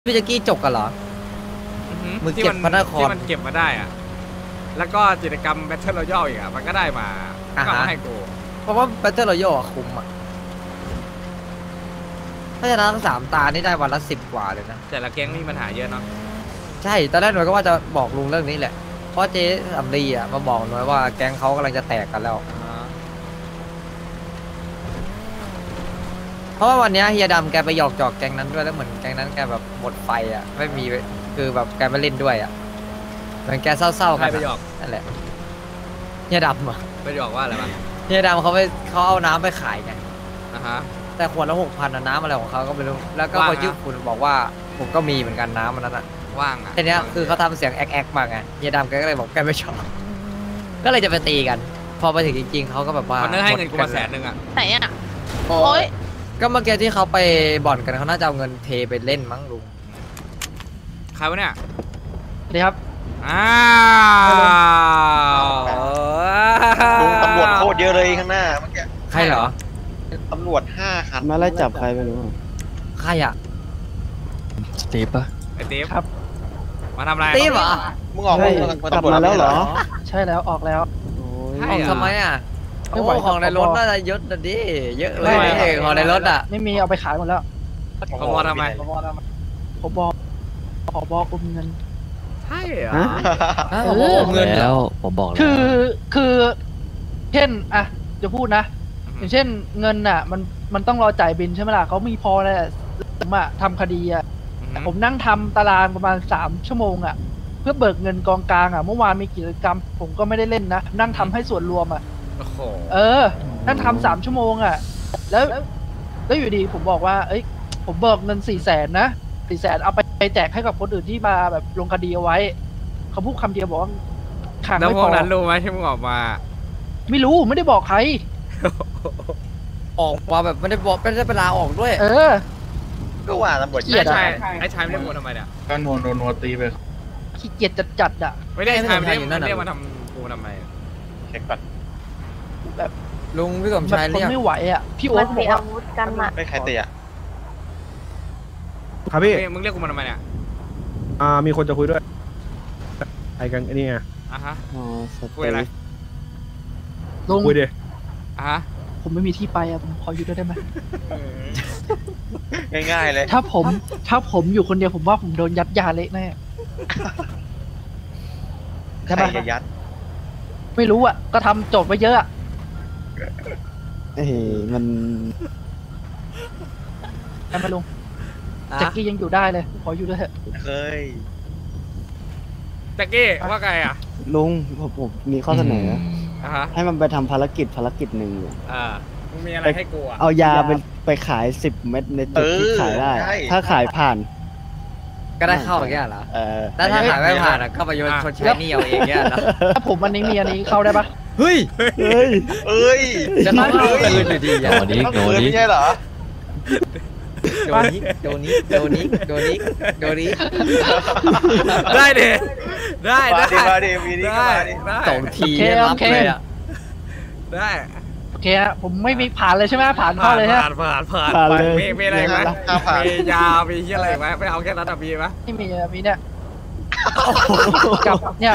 พี่แจ็กกี้จกกันเหรอมึงเก็บพระนครที่มันเก็บมาได้อะแล้วก็กิจกรรม Battle Royale อีกอะมันก็ได้มาก็มาให้กูเพราะว่า Battle Royale คุ้มอ่ะถ้าชนะทั้ง3 ตานี่ได้วันละ10 กว่าเลยนะแต่ละแก๊งมีปัญหาเยอะเนาะใช่ตอนแรกหน่วยก็ว่าจะบอกลุงเรื่องนี้แหละเพราะเจ๊สำลีอ่ะมาบอกหน่วยว่าแก๊งเขากำลังจะแตกกันแล้วเพราะว่าวันนี้เฮียดำแกไปหยอกจอกแก๊งนั้นด้วยแล้วเหมือนแก๊งนั้นแกแบบหมดไฟอ่ะไม่มีคือแบบแกไม่เล่นด้วยอ่ะเหมือนแกเศร้าๆกันไปหยอกนั่นแหละเฮียดำอ่ะไปหยอกว่าอะไรบ้างเฮียดำเขาเอาน้ำไปขายไงฮะแต่ขวดละ6,000นะน้ำอะไรของเขาก็ไม่รู้แล้วก็คนชื่อคุณบอกว่าผมก็มีเหมือนกันน้ำมันนั้นอ่ะว่างอ่ะทีเนี้ยคือเขาทำเสียงแอ๊กมาไงเฮียดำแกก็เลยบอกแกไม่ชอบก็เลยจะไปตีกันพอไปถึงจริงๆเขาก็แบบว่ามันให้เงินกูมา100,000อ่ะไหนอ่ะโอ้ยก็เมื่อกี้ที่เขาไปบ่อนกันเขาน่าจะเอาเงินเทไปเล่นมั้งลุงใครวะเนี่ยดีครับลุงตำรวจโคตรเยอะเลยข้างหน้าเมื่อกี้ใครเหรอตำรวจ5 คันมาไล่จับใครไม่รู้ใครอะสตีฟปะไอ้ตีฟครับมาทำอะไรตีฟเหรอมึงออกกลับมาแล้วเหรอใช่แล้วออกแล้วออกทำไมอ่ะโอ้ของในรถน่าจะเยอะนะดิเยอะเลยของในรถอ่ะไม่มีเอาไปขายหมดแล้วขบวนทำไมผมบอกขอบอกเงินใช่เหรอเงินแล้วผมบอกคือเช่นอะจะพูดนะอย่างเช่นเงินอ่ะมันต้องรอจ่ายบินใช่ไหมล่ะเขามีพอเลยผมอะทำคดีอะผมนั่งทำตารางประมาณ3 ชั่วโมงอะเพื่อเบิกเงินกองกลางอะเมื่อวานมีกิจกรรมผมก็ไม่ได้เล่นนะนั่งทำให้ส่วนรวมอะนั่งทำ3 ชั่วโมงอะแล้วอยู่ดีผมบอกว่าเอ้ยผมเบิกเงิน400,000นะ400,000เอาไปแจกให้กับคนอื่นที่มาแบบลงคดีเอาไว้เขาพูดคำเดียวบอกว่าขังไม่พอแล้วพวกนั้นรู้ไหมที่มึงออกมาไม่รู้ไม่ได้บอกใครออกมาแบบไม่ได้บอกไม่ได้เวลาออกด้วยก็ว่าตำรวจไอ้ชายไม่ได้โมทำไมเนี่ยก็โนตีไปขี้เกียจจัดอะไม่ได้ชายไม่ได้เรียกมาทำกูทำไมเช็คก่อนแบบลุงพี่สมชายเรียกไม่ไหวอะพี่โอ๊ตบอกว่าไม่ใครเตะครับพี่มึงเรียกกูมาทำไมเนี่ยมีคนจะคุยด้วยไอ้กันนี่ไงฮะคุยอะไรลุงคุยดิผมไม่มีที่ไปอะผมขออยู่ด้วยได้ไหมง่ายๆเลยถ้าผมอยู่คนเดียวผมว่าผมโดนยัดยาเละแน่ใครจะยัดไม่รู้อ่ะก็ทำโจทย์ไว้เยอะอ่ะมันทำไมลุงแจ็คกี้ยังอยู่ได้เลยขออยู่ด้วยเถอะเคยแจ็คกี้ว่าไงอ่ะลุงผมมีข้อเสนอให้มันไปทำภารกิจหนึ่งมึงมีอะไรให้กูอ่ะเอายาไปขาย10 เม็ดในจุดที่ขายได้ถ้าขายผ่านก็ได้เข้าอย่างเงี้ยเหรอแล้วถ้าขายไม่ผ่านก็มาโยนคนใช้นี่เอาเองเงี้ยเหรอถ้าผมอันนี้มีอันนี้เข้าได้ปะเฮ้ยจะต้องเอาคืนอยู่ดีโดนี้ไม่ใช่เหรอโดนี้ได้ดิได้ 2 ทีรับเลยอ่ะได้โอเคฮะผมไม่มีผ่านเลยใช่ไหมผ่านเข้าเลยฮะผ่านมีอะไรไหมมียามีที่อะไรไหมไม่เอาแค่นั้นมีไหมไม่มีเนี่ยกับเนี่ย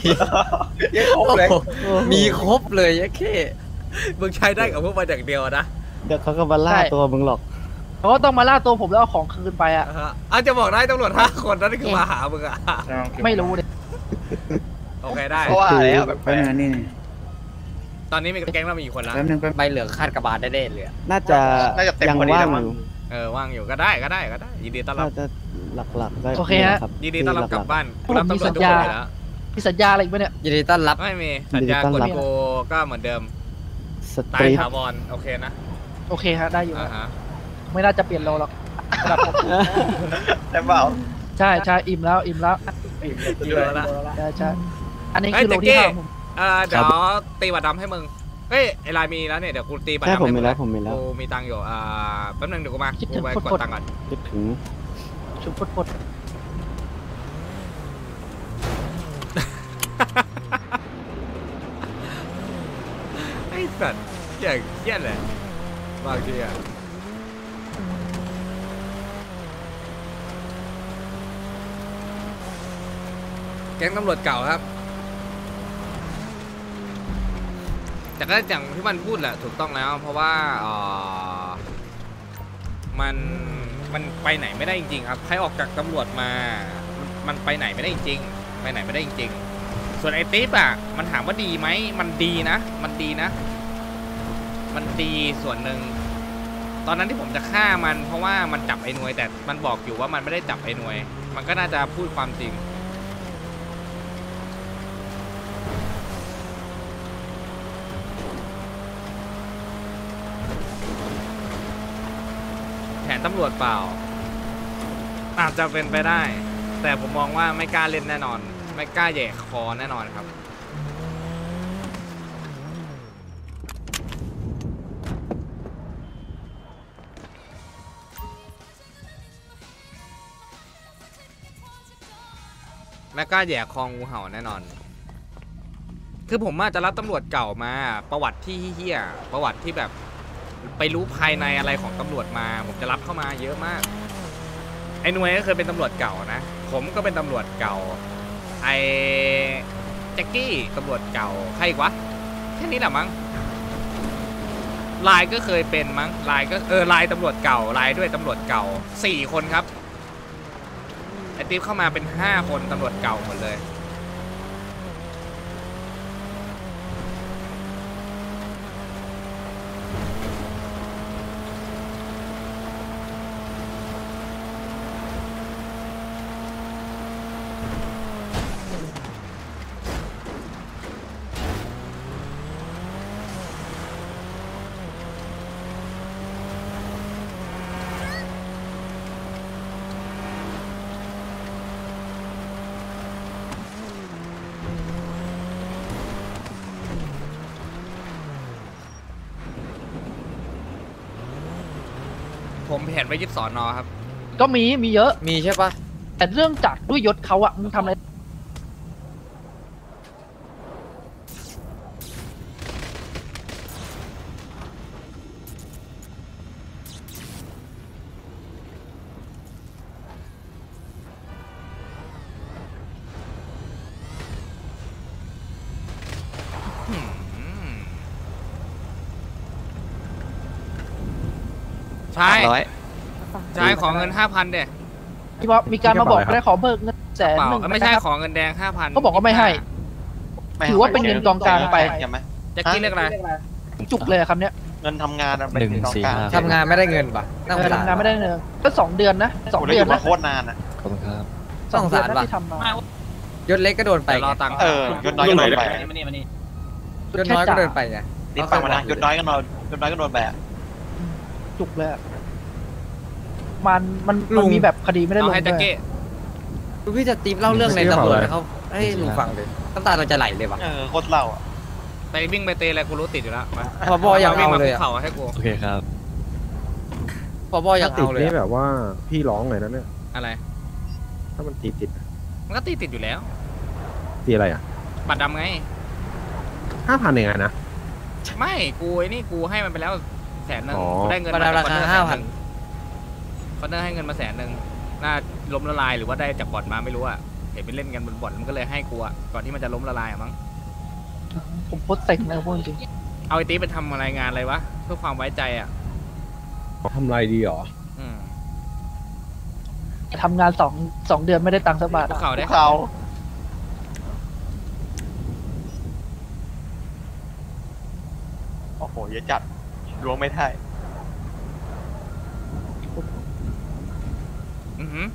มีครบเลยยะแค่มึงใช้ได้กับพวกมันอย่างเดียวนะเดี๋ยวเขาก็มาล่าตัวมึงหรอกเขาก็ต้องมาล่าตัวผมแล้วเอาของคืนไปอ่ะจะบอกได้ตำรวจ5 คนนั่นคือมาหามึงอ่ะไม่รู้เลยโอเคได้เพราะว่าแล้วแบบนี่ตอนนี้มีแก๊งเรามีกี่คนแล้วใบเหลืองคาดกระบาลได้เลยน่าจะยังว่างอยู่ว่างอยู่ก็ได้ยินดีต้อนรับหลักๆก็โอเคฮะยินดีต้อนรับกลับบ้านรับมีสัญญามีสัญญาอะไรอีกไหมเนี่ยยินดีต้อนรับไม่มีสัญญากดโกก็เหมือนเดิมตายถาวรโอเคนะโอเคฮะได้อยู่ไม่น่าจะเปลี่ยนโลหรอกแต่เปล่าใช่อิ่มแล้วเยอะแล้วใช่อันนี้คือโลที่5ผมเดี๋ยวตีบัตรดำให้มึงเฮ้ยไอไลน์มีแล้วเนี่ยเดี๋ยวกูตีบัตรดำให้มึงผมมีแล้วกูมีตังค์อยู่แป๊บนึงเดี๋ยวกูมากูไปกดตังค์ก่อนคิดถึงชุบพดไอ้สัตว์อย่างเหี้ยเลยบางทีอะแก๊งตำรวจเก่าครับ แต่ก็อย่างที่มันพูดแหละถูกต้องแล้ว เพราะว่ามันไปไหนไม่ได้จริงๆครับใครออกจากตำรวจมามันไปไหนไม่ได้จริงๆไปไหนไม่ได้จริงๆส่วนไอ้ติ๊บอ่ะมันถามว่าดีไหมมันดีนะมันดีนะมันดีส่วนหนึ่งตอนนั้นที่ผมจะฆ่ามันเพราะว่ามันจับไอ้หน่วยแต่มันบอกอยู่ว่ามันไม่ได้จับไอ้หน่วยมันก็น่าจะพูดความจริงแผนตำรวจเปล่าอาจจะเป็นไปได้แต่ผมมองว่าไม่กล้าเล่นแน่นอนไม่กล้าแย่คอแน่นอนครับไม่กล้าแย่คองูเห่าแน่นอนคือผมอาจจะรับตำรวจเก่ามาประวัติที่เหี้ยประวัติที่แบบไปรู้ภายในอะไรของตำรวจมาผมจะรับเข้ามาเยอะมากไอ้หน่วยก็เคยเป็นตำรวจเก่านะผมก็เป็นตำรวจเก่าไอ้แจ็คกี้ตำรวจเก่าใครอีกวะแค่นี้แหละมั้งลายก็เคยเป็นมั้งลายก็ลายตำรวจเก่าลายด้วยตำรวจเก่า4 คนครับไอ้ติ๊บเข้ามาเป็น5 คนตำรวจเก่าหมดเลยผมแผนไว้ยึดสอนอครับก็มีเยอะมีใช่ปะแต่เรื่องจากด้วยยศเขาอะมึงทำอะไรใช่ร้อยใช่ขอเงิน 5,000เด้ที่ว่ามีการมาบอกได้ขอเบิกเงิน100,000 เปล่าไม่ใช่นะครับขอเงินแดง 5,000 เขาบอกว่าไม่ให้ ถือว่าเป็นเงินกองกลางไปใช่ไหมแจ็คกี้เรียกอะไรจุกเลยอะคำเนี้ยเงินทำงานอะเป็นกองกลางทำงานไม่ได้เงินปะน่าสงสารทำงานไม่ได้เงินก็2 เดือนนะ2 โอ้โหเดือนแล้วอยู่นะมาโคตรนานอะขอบคุณครับสงสาร 2 เดือนปะนะที่ทำมายศเล็กก็โดนไปแต่รอตังค์ยศน้อยก็โดนไปยศน้อยก็โดนไปไงนี่ฟังมานะยศน้อยก็โดนยศน้อยก็โดนแบบจุกเลยอะมันมีแบบคดีไม่ได้ลเอางให้แจ็คด้วยกี้ดูพี่จะตีมเล่าเรื่องในตำรวจให้เขาให้ลุงฟังเลยน้ำตาเราจะไหลเลยปะโคตรเล่าอะไปวิ่งไปเตะอะไรกูรู้ติดอยู่แล้วมาพอบอยากวิ่งเอามาเลยคุกอะเข่าให้กูโอเคครับพอบอยากติดเอาเลยนี่อะแบบว่าพี่ร้องเลยนะเนี่ยอะไรถ้ามันติดมันก็ติดอยู่แล้วตีอะไรอ่ะบัตรดำไง 5,000เองไงนะไม่กูไอ้นี่กูให้มันไปแล้ว100,000 อ๋อกูได้เงินมาดามราคา5,000 คอนเนอร์ให้เงินมา100,000น่าล้มละลายหรือว่าได้จากบ่อนมาไม่รู้อะเห็นไปเล่นกันบนบ่อนมันก็เลยให้กูอะก่อนที่มันจะล้มละลายอะมั้งผมโคตรเซ็งเลยพูดจริงเอาไอ้ตีไปทำอะไรงานอะไรวะเพื่อความไว้ใจอะทำไรดีหรออืมทำงาน2 เดือนไม่ได้ตังค์สักบาทคุกเข่าได้เขาโอ้โหเยอะจัดรวมไม่ได้อือหือ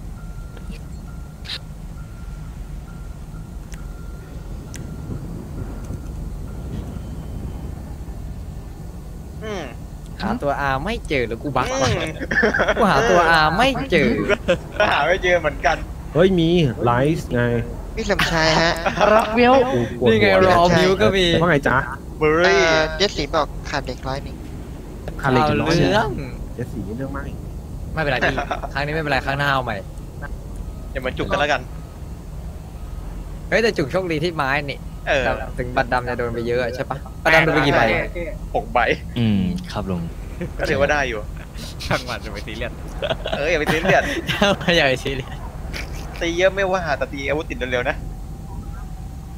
หาตัวอาไม่เจอหรือกูบักวะกูหาตัวอาไม่เจอก็หาไม่เจอเหมือนกันเฮ้ยมีไลฟ์ไงพี่สมชายฮะรักเวลกูปวดนี่ไงหัวรอมิวก็มีว่าไงจ๊ะเบอร์รี่เจสสีบอกขาดเด็ก100 คาเล็กเอากี่ร้อยเรื่องเจ็ดสีเรื่องมากไม่เป็นไรพี่ครั้งนี้ไม่เป็นไรครั้งหน้าเอาใหม่อย่ามาจุกกันแล้วกันเฮ้ยแต่จุกโชคดีที่ไม้นี่ แต่ถึงบัตรดำจะโดนไปเยอะใช่ปะบัตรดำโดนไปกี่ใบ 6 ใบครับลุงก็ถือว่าได้อยู่ช่างมันจะไปตีเลียนอย่าไปตีเลือดไม่ใหญ่ซีเรียสตีเยอะไม่ว่าแต่ตีอาวุธติดเร็วๆนะ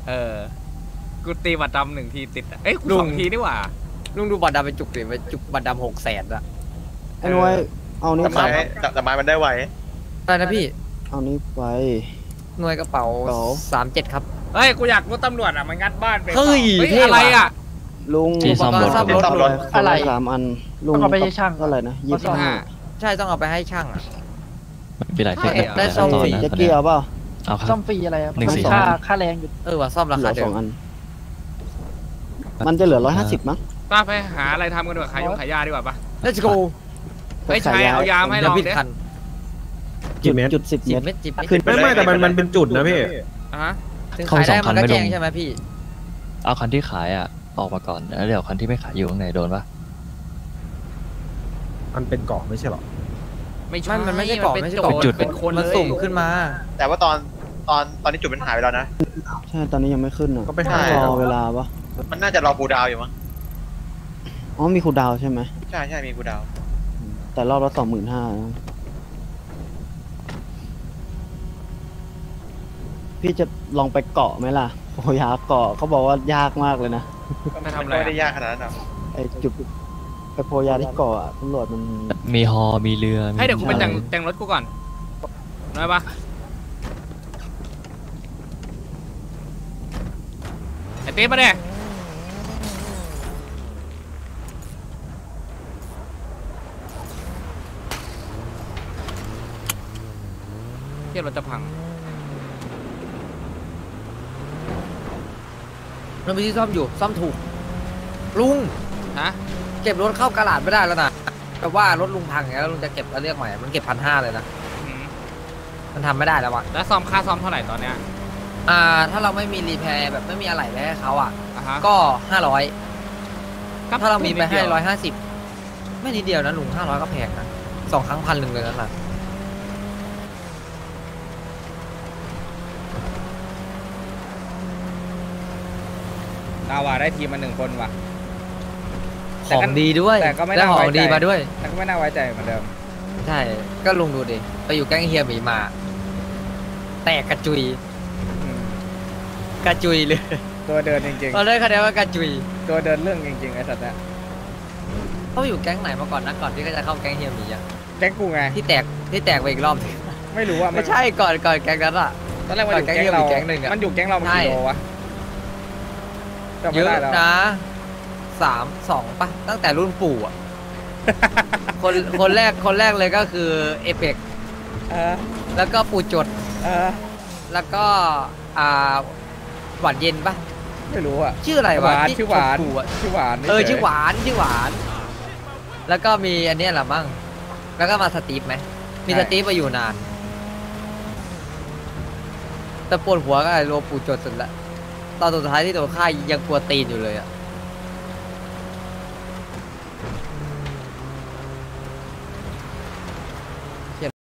กูตีบัตรดำ1 ทีติดอะเอ้ยกูลุง 2 ทีนี่หว่าลุงดูบัตรดำไปจุกดิไปจุกบัตรดำ600,000อะไอ้หน่วยเอานี้แต่ไปไม้มันได้ไวอะไรนะพี่เอานี้ไปหน่วยกระเป๋าเป๋า 37ครับเฮ้ยกูอยากรู้ตำรวจอะมันงัดบ้านไปเฮ้ยเท่ว่ะอะไรอะลุงที่ซ่อมรถซ่อมรถอะไร 3 อันลุงต้องเอาไปให้ช่างเท่าไหร่นะเอาซ่อม 25 ใช่ต้องเอาไปให้ช่างอะมีหลายเครื่องได้ซ่อมฟรีแจ็คกี้เอาเปล่าเอาครับซ่อมฟรีอะไรครับหนึ่งสี่ค่าแรงอยู่ว่ะซ่อมราเหลืคาอเดิสมองอัน มันจะเหลือ150มั้งป้าไปหาอะไรทำกันดีกว่าขายยาดีกว่าปะ Let's go เฮ้ยชายเอายามาให้ลองผิดดิคันกี่เมตรจุด10 จิบเมเม็ตดรจิบเม็ดขึ้นไม่แต่มันเป็นจุดนะพี่อ่ะฮะถึงขายได้มันก็แจ้งใช่ไหมพี่เอาคันที่ขายอ่ะออกมาก่อนแล้วเดี๋ยวคันที่ไม่ขายอยู่ข้างในโดนปะมันเป็นเกาะไม่ใช่หรอไม่ใช่มันไม่ใช่เกาะไม่ใช่เกาะโจรเป็นคนมันเลยสุ่มขึ้นมาแต่ว่าตอนนี้จุดมันหายไปแล้วนะใช่ตอนนี้ยังไม่ขึ้นอ่ะก็ไปหารอเวลาปะมันน่าจะรอคูลดาวน์อยู่มั้งอ๋อมีคูลดาวน์ใช่ไหมใช่มีคูลดาวน์แต่รอบละ25,000นะพี่จะลองไปเกาะไหมล่ะโอ้ยหาเกาะเขาบอกว่ายากมากเลยนะไม่ทำอะไรไม่ได้อะยากขนาดนั้นหรอกไอจุดไปโพยาที่เกาะอะตำรวจมันมีฮอมีเรือมีให้เดี๋ยวกูไปแต่งรถกูก่อนได้ปะไอ้ตีมาเนี่ยเทียบรถจะพังมันมีที่ซ่อมอยู่ซ่อมถูก ลุงฮะเก็บรถเข้ากระดาษไม่ได้แล้วนะแต่ว่ารถลุงพังแล้วลุงจะเก็บแล้วเรียกใหม่มันเก็บ1,500เลยนะอืมมันทำไม่ได้แล้วว่ะแล้วค่าซ่อมเท่าไหร่ตอนเนี้ยถ้าเราไม่มีรีแพร์แบบไม่มีอะไรไว้ให้เขาอ่ะอ่ะฮะก็500ถ้าเรามีไปให้150ไม่นิดเดียวนะลุง500ก็แพงนะ2 ครั้ง1,000เลยนั่นแหละดาวาได้ทีมมา1 คนว่ะของดีด้วยแต่ก็ไม่ได้น่าขไว้องใจดีมาด้วยแต่ก็ไม่น่าไว้ใจเหมือนเดิมใช่ ก็ลุงดูดิไปอยู่แก๊งเฮียหมีมา แตกกระจุยอืมกระจุยเลยตัวเดินจริงเราได้คะแนนว่ากระจุยๆ ตัวเดินเรื่องจริงๆไอ้สัตว์เนี่ยเขาอยู่แก๊งไหนมาก่อนนะก่อนที่เขาจะเข้าแก๊งเฮียหมีอะแก๊งกูไงที่แตกไปอีกรอบหนึ่งไม่รู้ว่ามันไม่ใช่ก่อนแก๊งนั้นอะตอนแรกมันอยู่แก๊งแก๊งเดียวเราอีกแก๊งหนึ่งอะมันอยู่แก๊งเรามันใช่กี่โลวะจำเยไม่อะได้แล้วนะ2ปะตั้งแต่รุ่นปู่อะ คนแรกเลยก็คือเอเปกเออแล้วก็ปู่จดเออแล้วก็หวานเย็นปะไม่รู้อ่ะชื่ออะไรหวะวานที่ชื่อหวานปู่อะชื่อหวานชื่อหวาน แล้วก็มีอันเนี้ยแหละมั้งแล้วก็มาสตีฟไหมมีสตีฟมาอยู่นาน แต่ปวดหัวก็ไอ้โรปูจดสุดละตอนสุดท้ายที่โดนฆ่ายังกลัวตีนอยู่เลยอะ